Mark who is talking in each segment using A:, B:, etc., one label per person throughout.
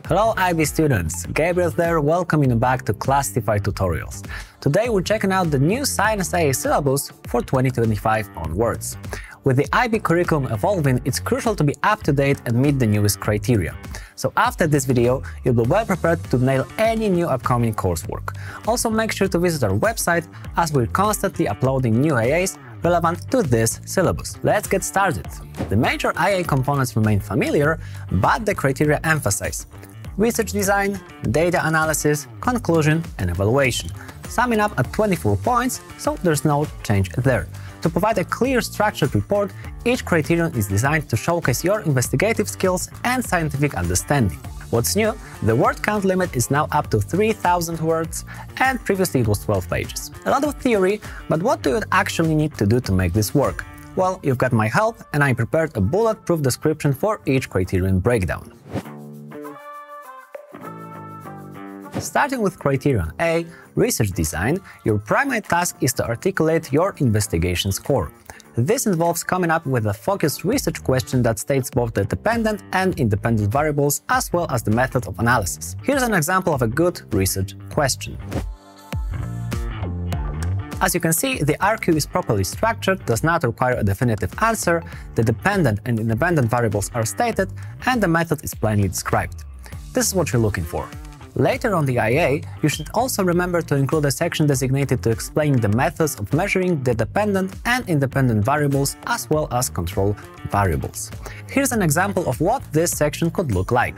A: Hello IB students, Gabriel there, welcoming you back to Clastify tutorials. Today we're checking out the new Science AA syllabus for 2025 onwards. With the IB curriculum evolving, it's crucial to be up to date and meet the newest criteria. So after this video, you'll be well prepared to nail any new upcoming coursework. Also make sure to visit our website as we're constantly uploading new AAs relevant to this syllabus. Let's get started. The major IA components remain familiar, but the criteria emphasize research design, data analysis, conclusion, and evaluation, summing up at 24 points, so there's no change there. To provide a clear, structured report, each criterion is designed to showcase your investigative skills and scientific understanding. What's new? The word count limit is now up to 3,000 words, and previously it was 12 pages. A lot of theory, but what do you actually need to do to make this work? Well, you've got my help, and I prepared a bulletproof description for each criterion breakdown. Starting with criterion A, research design, your primary task is to articulate your investigation score. This involves coming up with a focused research question that states both the dependent and independent variables as well as the method of analysis. Here's an example of a good research question. As you can see, the RQ is properly structured, does not require a definitive answer, the dependent and independent variables are stated, and the method is plainly described. This is what you're looking for. Later on the IA, you should also remember to include a section designated to explain the methods of measuring the dependent and independent variables as well as control variables. Here's an example of what this section could look like.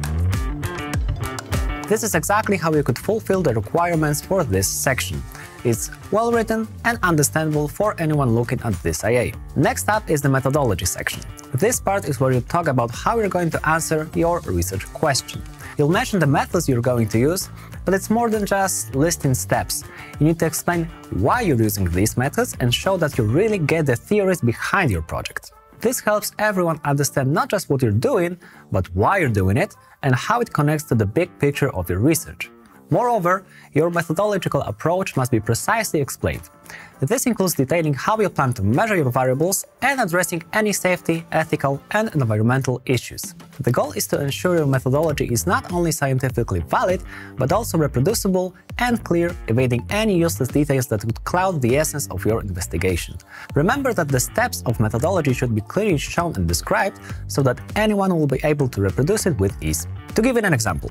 A: This is exactly how you could fulfill the requirements for this section. It's well written and understandable for anyone looking at this IA. Next up is the methodology section. This part is where you talk about how you're going to answer your research question. You'll mention the methods you're going to use, but it's more than just listing steps. You need to explain why you're using these methods and show that you really get the theories behind your project. This helps everyone understand not just what you're doing, but why you're doing it and how it connects to the big picture of your research. Moreover, your methodological approach must be precisely explained. This includes detailing how you plan to measure your variables and addressing any safety, ethical, and environmental issues. The goal is to ensure your methodology is not only scientifically valid, but also reproducible and clear, evading any useless details that would cloud the essence of your investigation. Remember that the steps of methodology should be clearly shown and described so that anyone will be able to reproduce it with ease. To give it an example.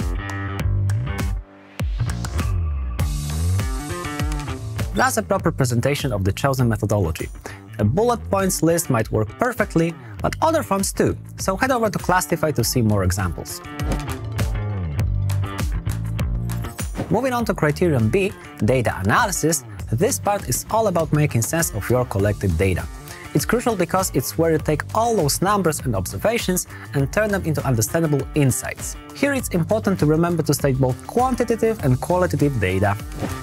A: That's a proper presentation of the chosen methodology. A bullet points list might work perfectly, but other fonts too, so head over to Clastify to see more examples. Moving on to criterion B, data analysis, this part is all about making sense of your collected data. It's crucial because it's where you take all those numbers and observations and turn them into understandable insights. Here it's important to remember to state both quantitative and qualitative data.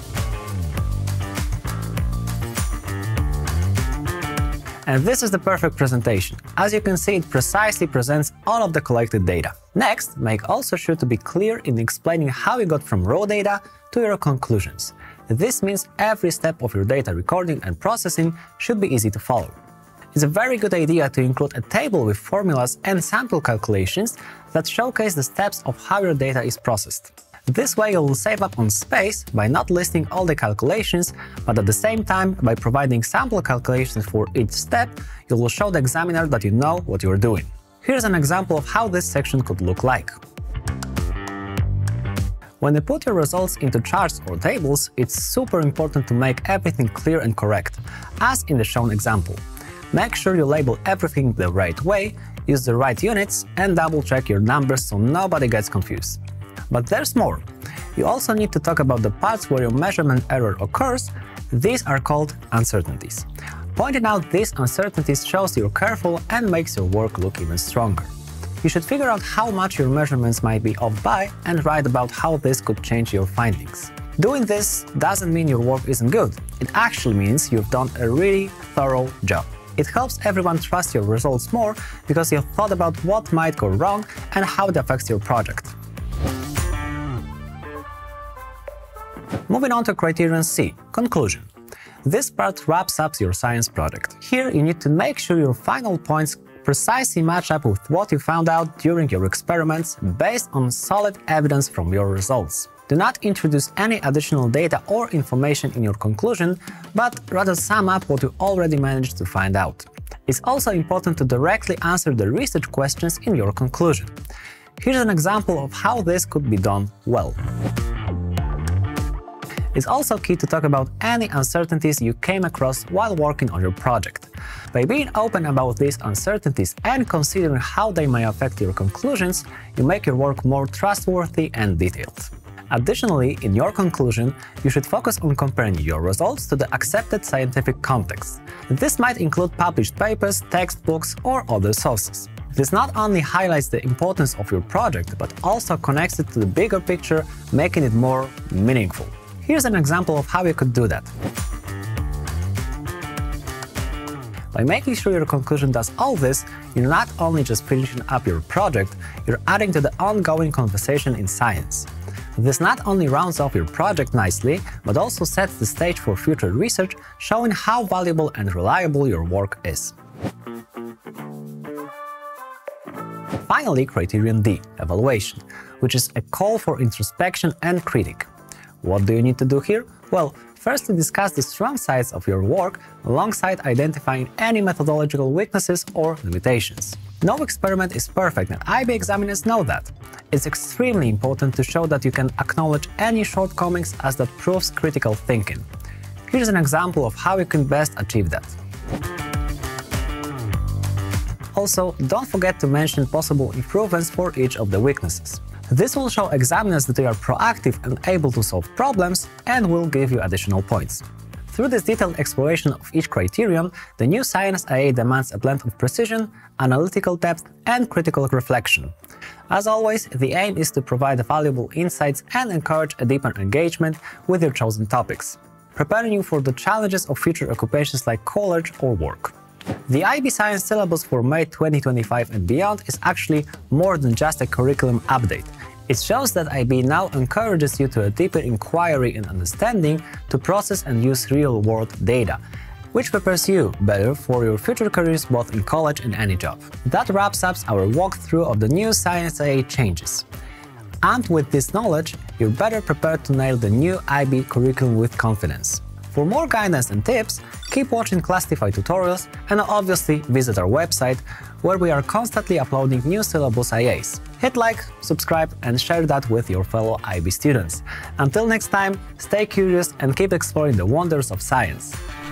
A: And this is the perfect presentation. As you can see, it precisely presents all of the collected data. Next, make also sure to be clear in explaining how you got from raw data to your conclusions. This means every step of your data recording and processing should be easy to follow. It's a very good idea to include a table with formulas and sample calculations that showcase the steps of how your data is processed. This way you will save up on space by not listing all the calculations, but at the same time, by providing sample calculations for each step, you will show the examiner that you know what you're doing. Here's an example of how this section could look like. When you put your results into charts or tables, it's super important to make everything clear and correct, as in the shown example. Make sure you label everything the right way, use the right units, and double-check your numbers so nobody gets confused. But there's more. You also need to talk about the parts where your measurement error occurs. These are called uncertainties. Pointing out these uncertainties shows you're careful and makes your work look even stronger. You should figure out how much your measurements might be off by and write about how this could change your findings. Doing this doesn't mean your work isn't good. It actually means you've done a really thorough job. It helps everyone trust your results more because you've thought about what might go wrong and how it affects your project. Moving on to criterion C, conclusion. This part wraps up your science project. Here you need to make sure your final points precisely match up with what you found out during your experiments based on solid evidence from your results. Do not introduce any additional data or information in your conclusion, but rather sum up what you already managed to find out. It's also important to directly answer the research questions in your conclusion. Here's an example of how this could be done well. It's also key to talk about any uncertainties you came across while working on your project. By being open about these uncertainties and considering how they may affect your conclusions, you make your work more trustworthy and detailed. Additionally, in your conclusion, you should focus on comparing your results to the accepted scientific context. This might include published papers, textbooks, or other sources. This not only highlights the importance of your project, but also connects it to the bigger picture, making it more meaningful. Here's an example of how you could do that. By making sure your conclusion does all this, you're not only just finishing up your project, you're adding to the ongoing conversation in science. This not only rounds off your project nicely, but also sets the stage for future research, showing how valuable and reliable your work is. Finally, criterion D, evaluation, which is a call for introspection and critique. What do you need to do here? Well, firstly discuss the strong sides of your work alongside identifying any methodological weaknesses or limitations. No experiment is perfect, and IB examiners know that. It's extremely important to show that you can acknowledge any shortcomings, as that proves critical thinking. Here's an example of how you can best achieve that. Also, don't forget to mention possible improvements for each of the weaknesses. This will show examiners that you are proactive and able to solve problems, and will give you additional points. Through this detailed exploration of each criterion, the new Science AA demands a blend of precision, analytical depth, and critical reflection. As always, the aim is to provide valuable insights and encourage a deeper engagement with your chosen topics, preparing you for the challenges of future occupations like college or work. The IB Science syllabus for May 2025 and beyond is actually more than just a curriculum update. It shows that IB now encourages you to a deeper inquiry and understanding to process and use real-world data, which prepares you better for your future careers both in college and any job. That wraps up our walkthrough of the new Science AA changes. Armed with this knowledge, you're better prepared to nail the new IB curriculum with confidence. For more guidance and tips, keep watching Clastify tutorials and obviously visit our website, where we are constantly uploading new syllabus IAs. Hit like, subscribe, and share that with your fellow IB students. Until next time, stay curious and keep exploring the wonders of science.